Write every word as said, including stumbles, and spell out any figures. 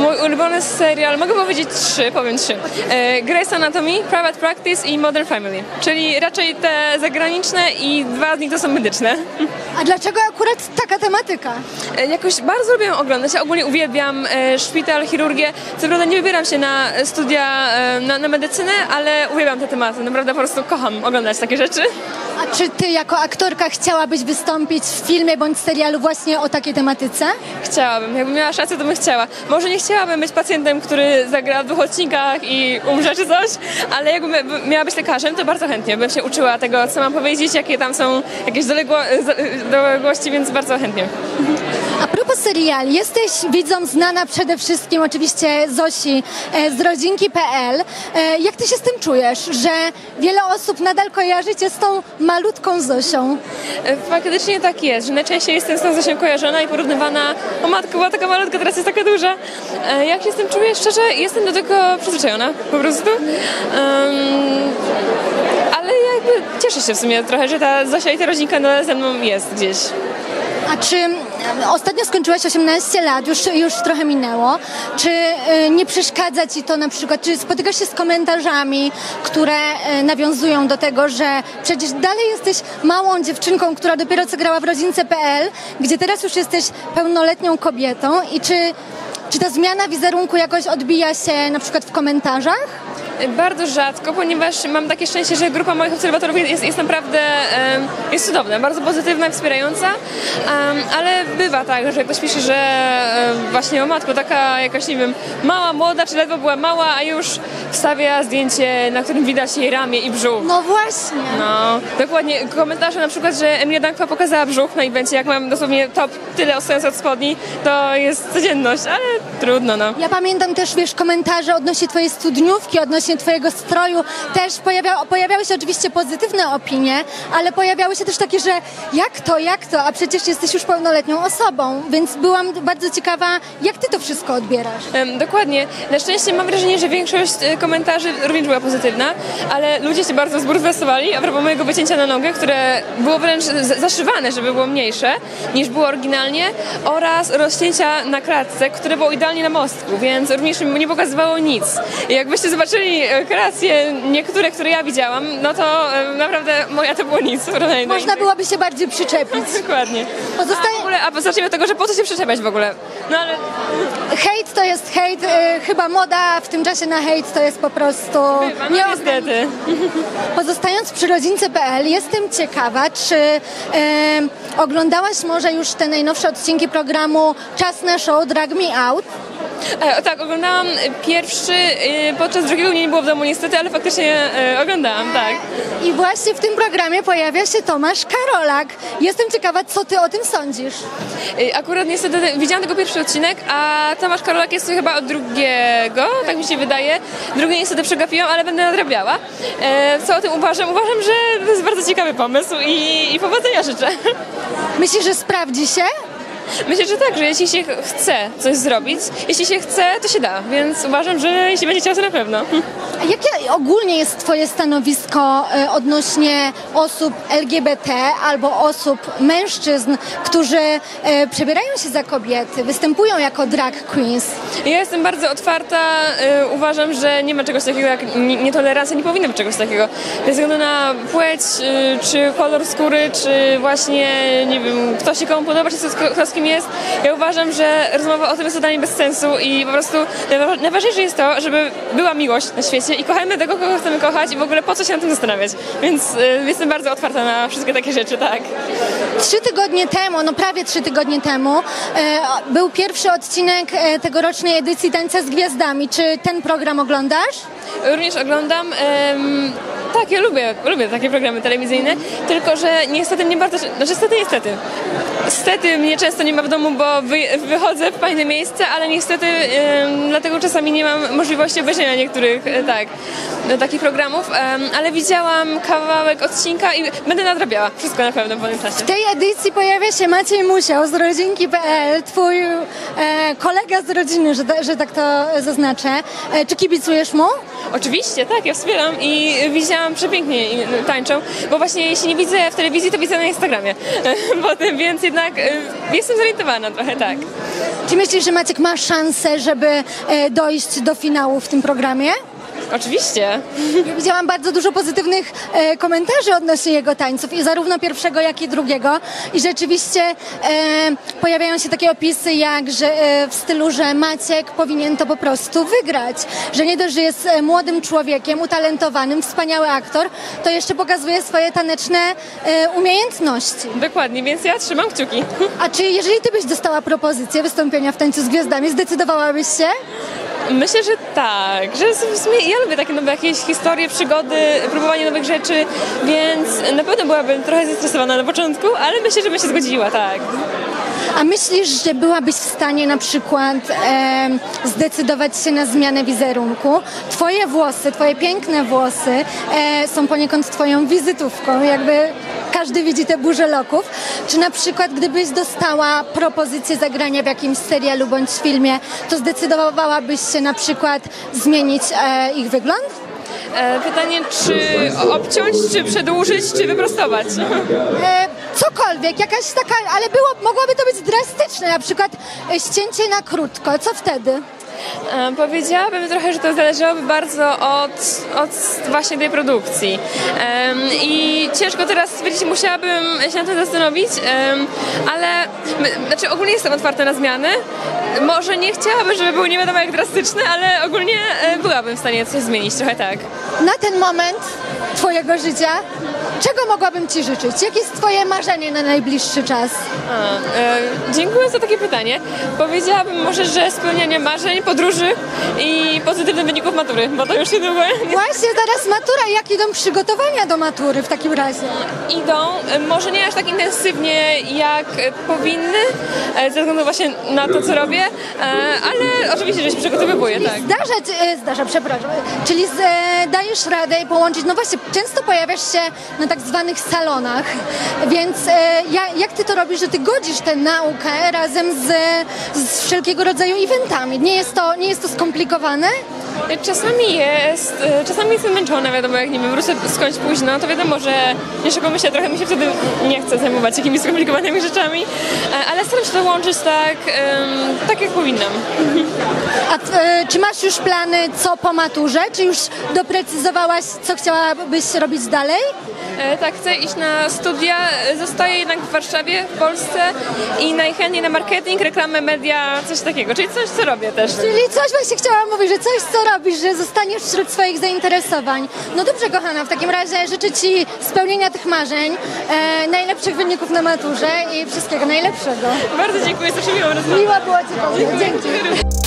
Mój ulubiony serial, mogę powiedzieć trzy, powiem trzy. E, Grey's Anatomy, Private Practice i Modern Family. Czyli raczej te zagraniczne i dwa z nich to są medyczne. A dlaczego akurat taka tematyka? E, jakoś bardzo lubię ją oglądać. Ja ogólnie uwielbiam e, szpital, chirurgię. Co prawda nie wybieram się na studia, e, na, na medycynę, ale uwielbiam te tematy. Naprawdę po prostu kocham oglądać takie rzeczy. A czy ty jako aktorka chciałabyś wystąpić w filmie bądź serialu właśnie o takiej tematyce? Chciałabym. Jakbym miała szansę, to bym chciała. Może nie chciałabym być pacjentem, który zagra w dwóch odcinkach i umrze czy coś, ale jakbym miała być lekarzem, to bardzo chętnie bym się uczyła tego, co mam powiedzieć, jakie tam są jakieś doległo- doległości, więc bardzo chętnie. A propos seriali, jesteś widzom znana przede wszystkim oczywiście Zosi e, z rodzinki kropka pe el. E, jak ty się z tym czujesz, że wiele osób nadal kojarzy cię z tą malutką Zosią? E, faktycznie tak jest, że najczęściej jestem z tą Zosią kojarzona i porównywana. O matko, była taka malutka, teraz jest taka duża. E, jak się z tym czuję? Szczerze, jestem do tego przyzwyczajona po prostu. Um, ale jakby cieszę się w sumie trochę, że ta Zosia i ta rodzinka nadal ze mną jest gdzieś. A czy ostatnio skończyłaś osiemnaście lat, już, już trochę minęło, czy y, nie przeszkadza ci to na przykład, czy spotykasz się z komentarzami, które y, nawiązują do tego, że przecież dalej jesteś małą dziewczynką, która dopiero co grała w rodzince kropka pe el, gdzie teraz już jesteś pełnoletnią kobietą i czy, czy ta zmiana wizerunku jakoś odbija się na przykład w komentarzach? Bardzo rzadko, ponieważ mam takie szczęście, że grupa moich obserwatorów jest, jest naprawdę um, jest cudowna, bardzo pozytywna i wspierająca, um, ale bywa tak, że ktoś pisze, że um, właśnie o matko, taka jakaś, nie wiem, mała, młoda, czy ledwo była mała, a już wstawia zdjęcie, na którym widać jej ramię i brzuch. No właśnie. No, dokładnie. Komentarze na przykład, że Emilia Dankwa pokazała brzuch na evencie, jak mam dosłownie top tyle odstając od spodni, to jest codzienność, ale trudno, no. Ja pamiętam też, wiesz, komentarze odnośnie twojej studniówki, odnośnie twojego stroju, też pojawia, pojawiały się oczywiście pozytywne opinie, ale pojawiały się też takie, że jak to, jak to, a przecież jesteś już pełnoletnią osobą, więc byłam bardzo ciekawa, jak ty to wszystko odbierasz. Um, dokładnie. Na szczęście mam wrażenie, że większość e, komentarzy również była pozytywna, ale ludzie się bardzo zbulwersowali a propos mojego wycięcia na nogę, które było wręcz z- zaszywane, żeby było mniejsze niż było oryginalnie, oraz rozcięcia na klatce, które było idealnie na mostku, więc również mi nie pokazywało nic. I jakbyście zobaczyli kreacje niektóre, które ja widziałam, no to e, naprawdę moja to było nic. Można byłoby się bardziej przyczepić. Dokładnie. Pozostaje... A w ogóle, a zacznijmy od tego, że po co się przyczepiać w ogóle? No ale... Hejt to jest hejt, y, chyba moda w tym czasie na hejt to jest po prostu... Chyba, no niestety. Pozostając przy rodzince kropka pe el, jestem ciekawa, czy y, oglądałaś może już te najnowsze odcinki programu Czas na show Drag Me Out? E, tak, oglądałam pierwszy, e, podczas drugiego mnie nie było w domu niestety, ale faktycznie e, oglądałam, tak. I właśnie w tym programie pojawia się Tomasz Karolak. Jestem ciekawa, co ty o tym sądzisz? E, akurat niestety widziałam tego pierwszy odcinek, a Tomasz Karolak jest chyba od drugiego, tak mi się wydaje. Drugie niestety przegapiłam, ale będę nadrabiała. E, co o tym uważam? Uważam, że to jest bardzo ciekawy pomysł i, i powodzenia życzę. Myślisz, że sprawdzi się? Myślę, że tak, że jeśli się chce coś zrobić, jeśli się chce, to się da, więc uważam, że jeśli będzie chciał, to na pewno. A jakie ogólnie jest twoje stanowisko e, odnośnie osób el gie be te albo osób, mężczyzn, którzy e, przebierają się za kobiety, występują jako drag queens? Ja jestem bardzo otwarta, y, uważam, że nie ma czegoś takiego jak ni- nietolerancja, nie powinno być czegoś takiego. Bez względu na płeć, y, czy kolor skóry, czy właśnie, nie wiem, kto się komu podoba, czy kto z kim jest. Ja uważam, że rozmowa o tym jest totalnie bez sensu i po prostu najwa- najważniejsze jest to, żeby była miłość na świecie i kochajmy tego, kogo chcemy kochać i w ogóle po co się na tym zastanawiać. Więc y, jestem bardzo otwarta na wszystkie takie rzeczy, tak. Trzy tygodnie temu, no prawie trzy tygodnie temu, e, był pierwszy odcinek e, tegorocznej edycji Tańca z Gwiazdami. Czy ten program oglądasz? Również oglądam. Em, tak, ja lubię, lubię takie programy telewizyjne, tylko że niestety nie bardzo, znaczy niestety, niestety. Niestety mnie często nie ma w domu, bo wy, wychodzę w fajne miejsce, ale niestety em, dlatego czasami nie mam możliwości obejrzenia niektórych, e, tak, do takich programów, em, ale widziałam kawałek odcinka i będę nadrabiała wszystko na pewno po tym czasie. W tej edycji pojawia się Maciej Musiał z rodzinki kropka pe el, twój e, kolega z rodziny, że, że tak to zaznaczę. E, czy kibicujesz mu? Oczywiście, tak, ja wspieram i widziałam przepięknie tańczą, bo właśnie jeśli nie widzę w telewizji, to widzę na Instagramie. Potem, więc jednak jednak y, jestem zorientowana trochę, tak. Czy myślisz, że Maciek ma szansę, żeby e, dojść do finału w tym programie? Oczywiście. Ja widziałam bardzo dużo pozytywnych e, komentarzy odnośnie jego tańców i zarówno pierwszego, jak i drugiego. I rzeczywiście e, pojawiają się takie opisy jak, że e, w stylu, że Maciek powinien to po prostu wygrać. Że nie dość, że jest e, młodym człowiekiem, utalentowanym, wspaniały aktor, to jeszcze pokazuje swoje taneczne e, umiejętności. Dokładnie, więc ja trzymam kciuki. A czy jeżeli ty byś dostała propozycję wystąpienia w Tańcu z Gwiazdami, zdecydowałabyś się? Myślę, że tak, że w sumie ja lubię takie nowe jakieś historie, przygody, próbowanie nowych rzeczy, więc na pewno byłabym trochę zestresowana na początku, ale myślę, że bym się zgodziła, tak. A myślisz, że byłabyś w stanie na przykład e, zdecydować się na zmianę wizerunku? Twoje włosy, twoje piękne włosy e, są poniekąd twoją wizytówką, jakby każdy widzi te burze loków. Czy na przykład gdybyś dostała propozycję zagrania w jakimś serialu bądź filmie, to zdecydowałabyś się na przykład zmienić e, ich wygląd? E, pytanie, czy obciąć, czy przedłużyć, czy wyprostować? E, cokolwiek, jakaś taka, ale było, mogłoby to być drastyczne, na przykład e, ścięcie na krótko, co wtedy? E, powiedziałabym trochę, że to zależałoby bardzo od, od właśnie tej produkcji. E, I ciężko teraz stwierdzić, musiałabym się na to zastanowić, e, ale my, znaczy ogólnie jestem otwarta na zmiany. Może nie chciałabym, żeby były nie wiadomo jak drastyczne, ale ogólnie e, byłabym w stanie coś zmienić, trochę tak. Na ten moment twojego życia, czego mogłabym ci życzyć? Jakie jest twoje marzenie na najbliższy czas? A, e, dziękuję za takie pytanie. Powiedziałabym może, że spełnianie marzeń, podróży i pozytywnych wyników matury, bo to już niedługo Właśnie teraz matura, jak idą przygotowania do matury w takim razie? idą. E, Może nie aż tak intensywnie jak e, powinny, e, ze względu właśnie na to, co robię, e, ale oczywiście, że się przygotowywuję, tak. Zdarza, ci- e, zdarza, przepraszam. Czyli z, e, dajesz radę połączyć, no właśnie, często pojawiasz się na tak zwanych salonach, więc e, ja, jak ty to robisz, że ty godzisz tę naukę razem z, z wszelkiego rodzaju eventami? Nie jest to, nie jest to skomplikowane? E, Czasami jest, e, czasami jestem zmęczona, wiadomo, jak nie wiem, wrócę skądś późno, to wiadomo, że nie szybko myślę, trochę mi się wtedy nie chce zajmować jakimiś skomplikowanymi rzeczami, e, ale staram się to łączyć tak, em, tak jak powinnam. A t- e, czy masz już plany co po maturze? Czy już doprecyzowałaś, co chciałabyś robić dalej? E, Tak, chcę iść na studia, e, zostaję jednak w Warszawie, w Polsce i najchętniej na marketing, reklamę, media, coś takiego, czyli coś, co robię też. Czyli coś właśnie chciałam mówić, że coś co robisz, że zostaniesz wśród swoich zainteresowań. No dobrze, kochana, w takim razie życzę ci spełnienia tych marzeń, e, najlepszych wyników na maturze i wszystkiego najlepszego. Bardzo dziękuję za miłą rozmowę. Miło było cię poznać. Dzięki.